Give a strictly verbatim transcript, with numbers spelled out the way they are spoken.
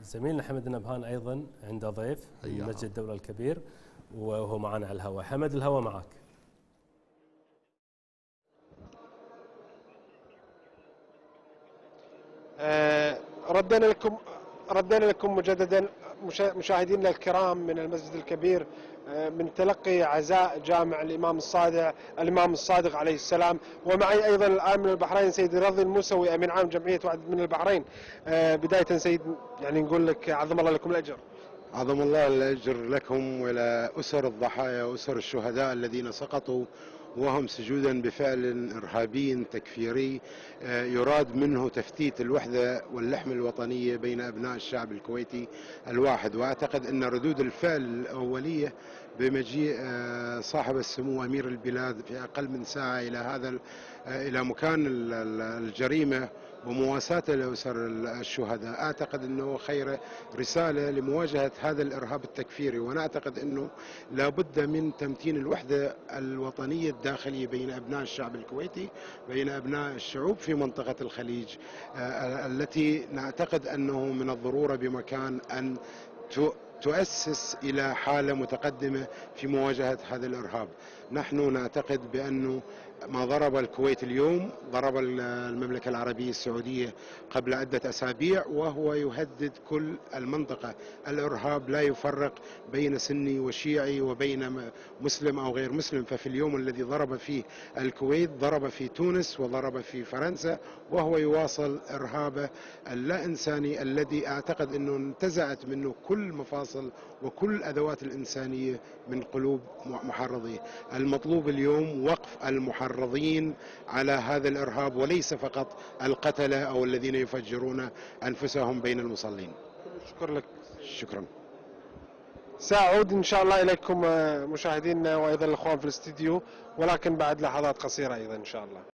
زميلنا حمد النبهان أيضا عنده ضيف من مسجد الدولة الكبير وهو معنا على الهواء. حمد الهواء معك. آه ردنا لكم ردنا لكم مجددا مشاهدينا الكرام من المسجد الكبير من تلقي عزاء جامع الامام الصادق الامام الصادق عليه السلام، ومعي ايضا الان من البحرين سيد رضي الموسوي امين عام جمعيه وعد من البحرين. بدايه سيد يعني نقول لك عظم الله لكم الاجر. عظم الله الاجر لكم ولاسر اسر الضحايا واسر الشهداء الذين سقطوا وهم سجودا بفعل ارهابي تكفيري يراد منه تفتيت الوحده واللحمه الوطنيه بين ابناء الشعب الكويتي الواحد. واعتقد ان ردود الفعل الاوليه بمجيء صاحب السمو امير البلاد في اقل من ساعه الى هذا الى مكان الجريمه ومواساته لأسر الشهداء، أعتقد أنه خير رسالة لمواجهة هذا الإرهاب التكفيري. ونعتقد أنه لابد من تمتين الوحدة الوطنية الداخلية بين أبناء الشعب الكويتي، بين أبناء الشعوب في منطقة الخليج، التي نعتقد أنه من الضرورة بمكان أن تؤسس إلى حالة متقدمة في مواجهة هذا الإرهاب. نحن نعتقد بأنه ما ضرب الكويت اليوم ضرب المملكة العربية السعودية قبل عدة أسابيع، وهو يهدد كل المنطقة. الإرهاب لا يفرق بين سني وشيعي وبين مسلم أو غير مسلم، ففي اليوم الذي ضرب فيه الكويت ضرب في تونس وضرب في فرنسا، وهو يواصل إرهابه اللا إنساني الذي أعتقد أنه انتزعت منه كل مفاصل وكل أدوات الإنسانية من قلوب محرضيه. المطلوب اليوم وقف المحرضين على هذا الإرهاب وليس فقط القتلة أو الذين يفجرون أنفسهم بين المصلين. شكرا لك. شكرا. سأعود إن شاء الله إليكم مشاهدينا وأيضا الأخوان في الاستديو، ولكن بعد لحظات قصيرة أيضا إن شاء الله.